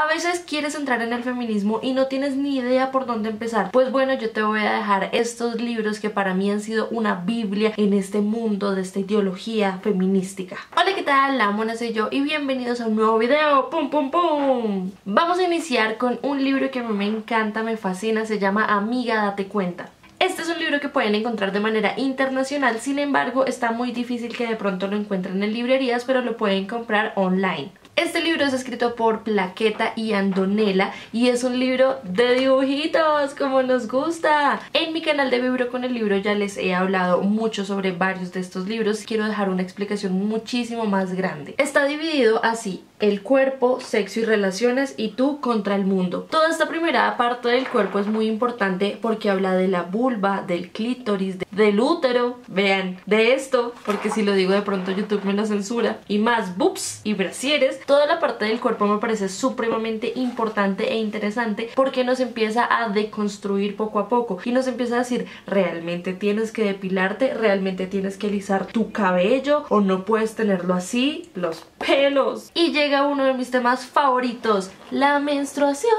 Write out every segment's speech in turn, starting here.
A veces quieres entrar en el feminismo y no tienes ni idea por dónde empezar. Pues bueno, yo te voy a dejar estos libros que para mí han sido una biblia en este mundo de esta ideología feminística. Hola, ¿qué tal? La Mona soy yo y bienvenidos a un nuevo video. ¡Pum, pum, pum! Vamos a iniciar con un libro que a mí me encanta, me fascina, se llama Amiga, date cuenta. Este es un libro que pueden encontrar de manera internacional, sin embargo está muy difícil que de pronto lo encuentren en librerías, pero lo pueden comprar online. Este libro es escrito por Plaqueta y Andonela y es un libro de dibujitos, como nos gusta. En mi canal de Vibro con el Libro ya les he hablado mucho sobre varios de estos libros. Quiero dejar una explicación muchísimo más grande. Está dividido así: el cuerpo, sexo y relaciones, y tú contra el mundo. Toda esta primera parte del cuerpo es muy importante porque habla de la vulva, del clítoris, del útero, vean, de esto, porque si lo digo de pronto YouTube me lo censura, y más boobs y brasieres. Toda la parte del cuerpo me parece supremamente importante e interesante porque nos empieza a deconstruir poco a poco y nos empieza a decir: realmente tienes que depilarte, realmente tienes que alisar tu cabello o no puedes tenerlo así, los pelos. Y llega uno de mis temas favoritos, la menstruación.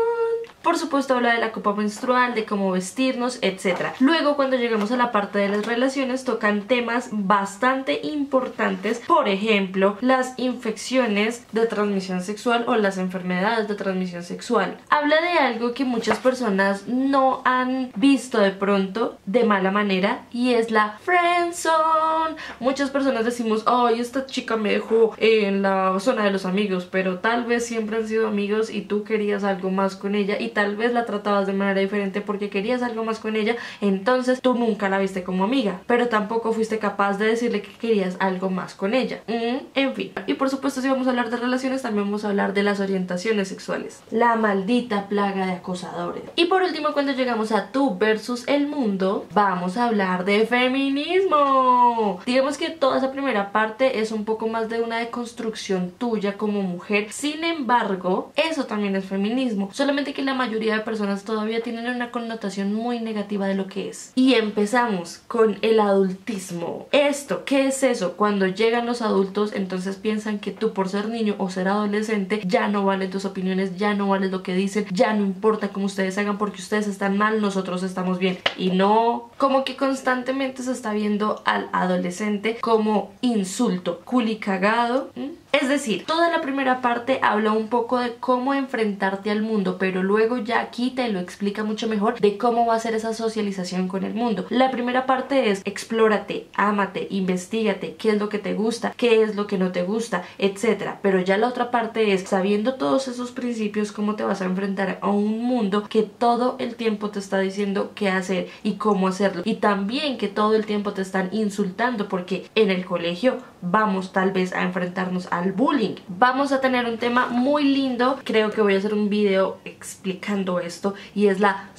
Por supuesto habla de la copa menstrual, de cómo vestirnos, etc. Luego, cuando llegamos a la parte de las relaciones, tocan temas bastante importantes. Por ejemplo, las infecciones de transmisión sexual o las enfermedades de transmisión sexual. Habla de algo que muchas personas no han visto de pronto de mala manera, y es la friendzone. Muchas personas decimos: ay, esta chica me dejó en la zona de los amigos, pero tal vez siempre han sido amigos y tú querías algo más con ella, y tal vez la tratabas de manera diferente porque querías algo más con ella, entonces tú nunca la viste como amiga, pero tampoco fuiste capaz de decirle que querías algo más con ella. En fin. Y por supuesto, si vamos a hablar de relaciones, también vamos a hablar de las orientaciones sexuales, la maldita plaga de acosadores. Y por último, cuando llegamos a tú versus el mundo, vamos a hablar de feminismo. Digamos que toda esa primera parte es un poco más de una deconstrucción tuya como mujer. Sin embargo, eso también es feminismo, solamente que la mayoría de personas todavía tienen una connotación muy negativa de lo que es. Y empezamos con el adultismo. ¿Esto qué es eso? Cuando llegan los adultos, entonces piensan que tú, por ser niño o ser adolescente, ya no valen tus opiniones, ya no vales lo que dicen, ya no importa cómo ustedes hagan porque ustedes están mal, nosotros estamos bien. Y no, como que constantemente se está viendo al adolescente como insulto, culicagado. Es decir, toda la primera parte habla un poco de cómo enfrentarte al mundo, pero luego ya aquí te lo explica mucho mejor de cómo va a ser esa socialización con el mundo. La primera parte es: explórate, ámate, investígate, qué es lo que te gusta, qué es lo que no te gusta, etcétera. Pero ya la otra parte es: sabiendo todos esos principios, cómo te vas a enfrentar a un mundo que todo el tiempo te está diciendo qué hacer y cómo hacerlo, y también que todo el tiempo te están insultando, porque en el colegio vamos tal vez a enfrentarnos al bullying. Vamos a tener un tema muy lindo, creo que voy a hacer un video explicando esto, y es la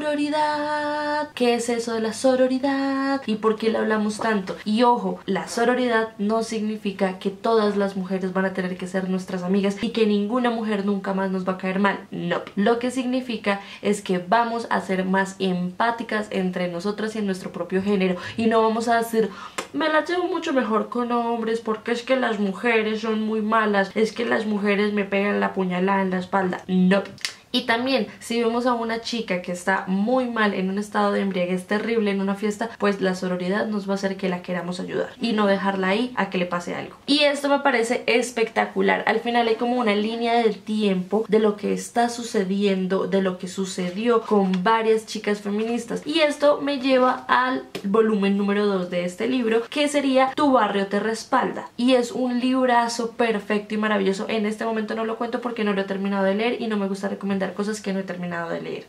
sororidad. ¿Qué es eso de la sororidad y por qué le hablamos tanto? Y ojo, la sororidad no significa que todas las mujeres van a tener que ser nuestras amigas y que ninguna mujer nunca más nos va a caer mal. No, lo que significa es que vamos a ser más empáticas entre nosotras y en nuestro propio género, y no vamos a decir: me la llevo mucho mejor con hombres porque es que las mujeres son muy malas, es que las mujeres me pegan la puñalada en la espalda. No. Y también, si vemos a una chica que está muy mal, en un estado de embriaguez terrible en una fiesta, pues la sororidad nos va a hacer que la queramos ayudar y no dejarla ahí a que le pase algo. Y esto me parece espectacular. Al final hay como una línea del tiempo de lo que está sucediendo, de lo que sucedió con varias chicas feministas. Y esto me lleva al volumen número 2 de este libro, que sería Tu barrio te respalda. Y es un librazo perfecto y maravilloso. En este momento no lo cuento porque no lo he terminado de leer y no me gusta recomendar cosas que no he terminado de leer.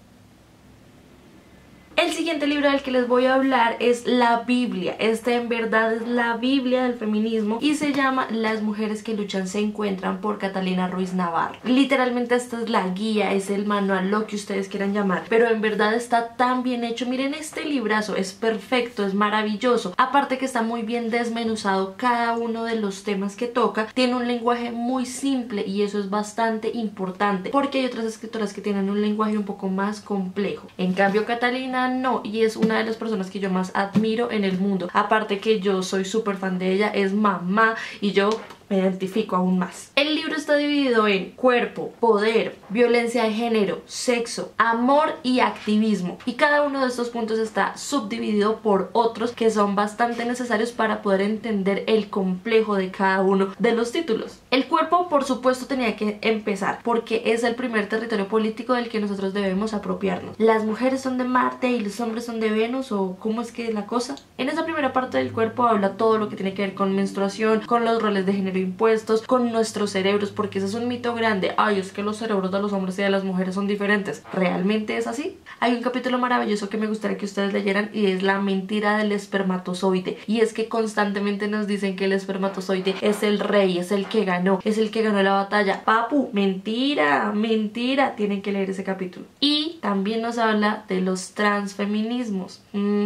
El siguiente libro del que les voy a hablar es la Biblia. Este en verdad es la Biblia del feminismo y se llama Las mujeres que luchan se encuentran, por Catalina Ruiz Navarro. Literalmente esta es la guía, es el manual, lo que ustedes quieran llamar, pero en verdad está tan bien hecho. Miren este librazo, es perfecto, es maravilloso. Aparte que está muy bien desmenuzado cada uno de los temas que toca. Tiene un lenguaje muy simple y eso es bastante importante porque hay otras escritoras que tienen un lenguaje un poco más complejo. En cambio Catalina no, y es una de las personas que yo más admiro en el mundo. Aparte que yo soy súper fan de ella, es mamá y yo me identifico aún más. El libro está dividido en cuerpo, poder, violencia de género, sexo, amor y activismo. Y cada uno de estos puntos está subdividido por otros que son bastante necesarios para poder entender el complejo de cada uno de los títulos. El cuerpo, por supuesto, tenía que empezar porque es el primer territorio político del que nosotros debemos apropiarnos. Las mujeres son de Marte y los hombres son de Venus, o ¿cómo es que es la cosa? En esa primera parte del cuerpo habla todo lo que tiene que ver con menstruación, con los roles de género impuestos, con nuestros cerebros, porque ese es un mito grande. Ay, es que los cerebros de los hombres y de las mujeres son diferentes. ¿Realmente es así? Hay un capítulo maravilloso que me gustaría que ustedes leyeran y es la mentira del espermatozoide. Y es que constantemente nos dicen que el espermatozoide es el rey, es el que ganó la batalla. Papu, mentira, mentira. Tienen que leer ese capítulo. Y también nos habla de los transfeminismos.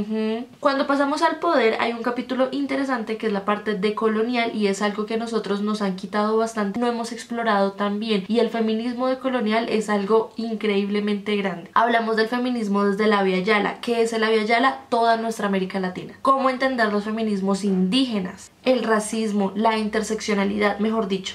Cuando pasamos al poder hay un capítulo interesante que es la parte decolonial y es algo que nosotros nos han quitado bastante, no hemos explorado tan bien, y el feminismo decolonial es algo increíblemente grande. Hablamos del feminismo desde la Via Yala. ¿Qué es la Via Yala? Toda nuestra América Latina. ¿Cómo entender los feminismos indígenas? El racismo, la interseccionalidad, mejor dicho.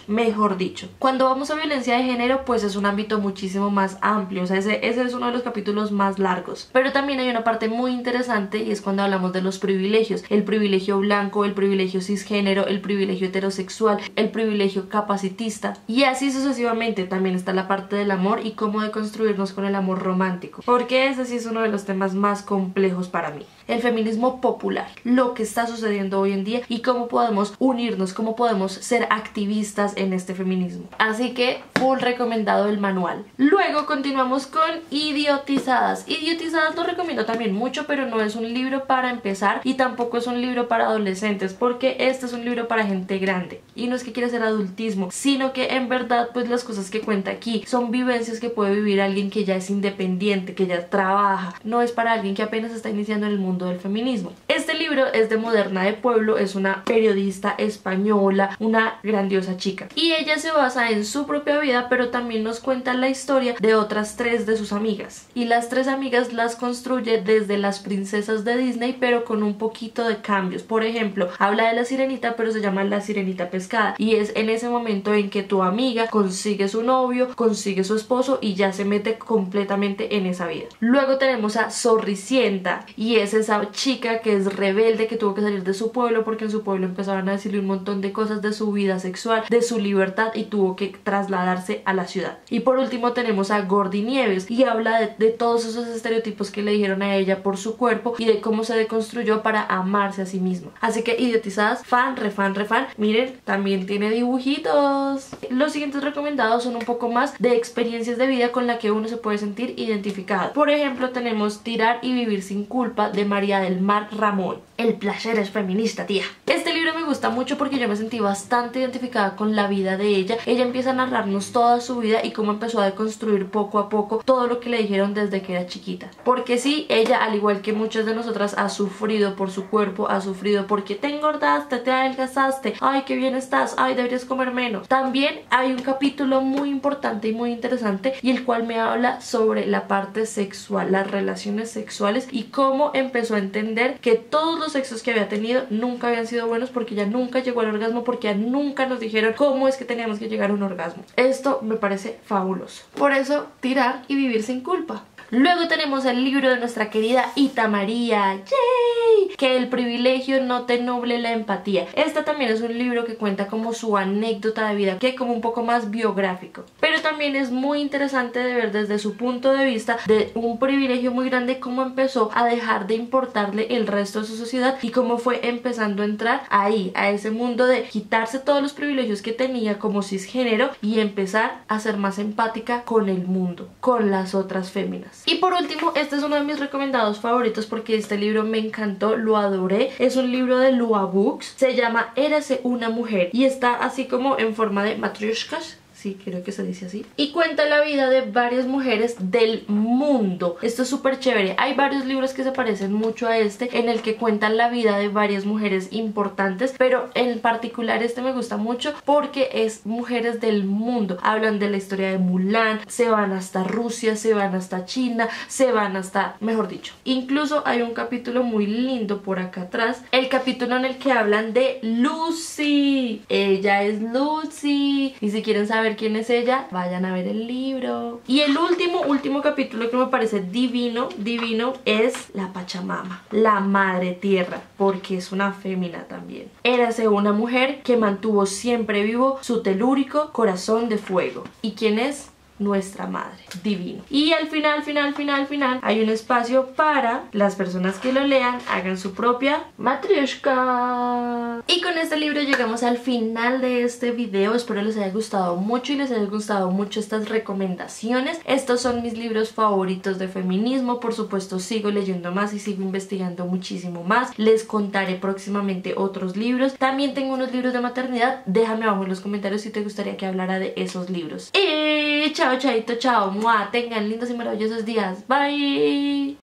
Cuando vamos a violencia de género, pues es un ámbito muchísimo más amplio, o sea, ese es uno de los capítulos más largos. Pero también hay una parte muy interesante y es cuando hablamos de los privilegios, el privilegio blanco, el privilegio cisgénero, el privilegio heterosexual, el privilegio capacitista, y así sucesivamente. También está la parte del amor y cómo deconstruirnos con el amor romántico, porque ese sí es uno de los temas más complejos para mí. El feminismo popular, lo que está sucediendo hoy en día y cómo podemos unirnos, cómo podemos ser activistas en este feminismo. Así que full recomendado el manual. Luego continuamos con Idiotizadas. Idiotizadas lo recomiendo también mucho, pero no es un libro para empezar y tampoco es un libro para adolescentes, porque este es un libro para gente grande. Y no es que quiera hacer adultismo, sino que en verdad pues las cosas que cuenta aquí son vivencias que puede vivir alguien que ya es independiente, que ya trabaja. No es para alguien que apenas está iniciando en el mundo del feminismo. Este libro es de Moderna de Pueblo, es una periodista española, una grandiosa chica, y ella se basa en su propia vida, pero también nos cuenta la historia de otras 3 de sus amigas, y las 3 amigas las construye desde las princesas de Disney, pero con un poquito de cambios. Por ejemplo, habla de la sirenita, pero se llama la sirenita pescada, y es en ese momento en que tu amiga consigue su novio, consigue su esposo y ya se mete completamente en esa vida. Luego tenemos a Zorricienta, y es esa chica que es rebelde, que tuvo que salir de su pueblo porque en su pueblo empezaron a decirle un montón de cosas de su vida sexual, de su libertad, y tuvo que trasladarse a la ciudad. Y por último tenemos a Gordi Nieves, y habla de todos esos estereotipos que le dijeron a ella por su cuerpo y de cómo se deconstruyó para amarse a sí misma. Así que Idiotizadas, fan, refan. Miren, también tiene dibujitos. Los siguientes recomendados son un poco más de experiencias de vida con la que uno se puede sentir identificado. Por ejemplo, tenemos Tirar y vivir sin culpa de María del Mar Ramón. El placer es feminista, tía. Este libro me gusta mucho porque yo me sentí bastante identificada con la vida de ella. Ella empieza a narrarnos toda su vida y cómo empezó a deconstruir poco a poco todo lo que le dijeron desde que era chiquita. Porque sí, ella, al igual que muchas de nosotras, ha sufrido por su cuerpo, ha sufrido porque te engordaste, te adelgazaste, ay, qué bien estás, ay, deberías comer menos. También hay un capítulo muy importante y muy interesante, y el cual me habla sobre la parte sexual, las relaciones sexuales, y cómo empezó a entender que todos los sexos que había tenido nunca habían sido buenos, porque ella nunca llegó al orgasmo, porque ya nunca nos dijeron cómo es que teníamos que llegar a un orgasmo. Esto me parece fabuloso. Por eso, tirar y vivir sin culpa. Luego tenemos el libro de nuestra querida Ita María, ¡yay! Que el privilegio no te nuble la empatía. Este también es un libro que cuenta como su anécdota de vida, que como un poco más biográfico, pero también es muy interesante de ver desde su punto de vista de un privilegio muy grande, cómo empezó a dejar de importarle el resto de su sociedad y cómo fue empezando a entrar ahí, a ese mundo de quitarse todos los privilegios que tenía como cisgénero y empezar a ser más empática con el mundo, con las otras féminas. Y por último, este es uno de mis recomendados favoritos porque este libro me encantó, lo adoré. Es un libro de Lua Books, se llama Érase una mujer y está así como en forma de matryoshkas, sí, creo que se dice así, y cuenta la vida de varias mujeres del mundo. Esto es súper chévere. Hay varios libros que se parecen mucho a este, en el que cuentan la vida de varias mujeres importantes, pero en particular este me gusta mucho porque es mujeres del mundo. Hablan de la historia de Mulan, se van hasta Rusia, se van hasta China, se van hasta, mejor dicho, incluso hay un capítulo muy lindo por acá atrás, el capítulo en el que hablan de Lucy. Ella es Lucy, y si quieren saber quién es ella, vayan a ver el libro. Y el último capítulo que me parece divino es la Pachamama, la madre tierra, porque es una fémina también. Érase una mujer que mantuvo siempre vivo su telúrico corazón de fuego. ¿Y quién es? Nuestra madre, divino. Y al final hay un espacio para las personas que lo lean hagan su propia matryoshka. Y con este libro llegamos al final de este video. Espero les haya gustado mucho y les haya gustado mucho estas recomendaciones. Estos son mis libros favoritos de feminismo. Por supuesto sigo leyendo más y sigo investigando muchísimo más. Les contaré próximamente otros libros. También tengo unos libros de maternidad. Déjame abajo en los comentarios si te gustaría que hablara de esos libros. Y chao, chaito, chao, mua. Tengan lindos y maravillosos días. Bye.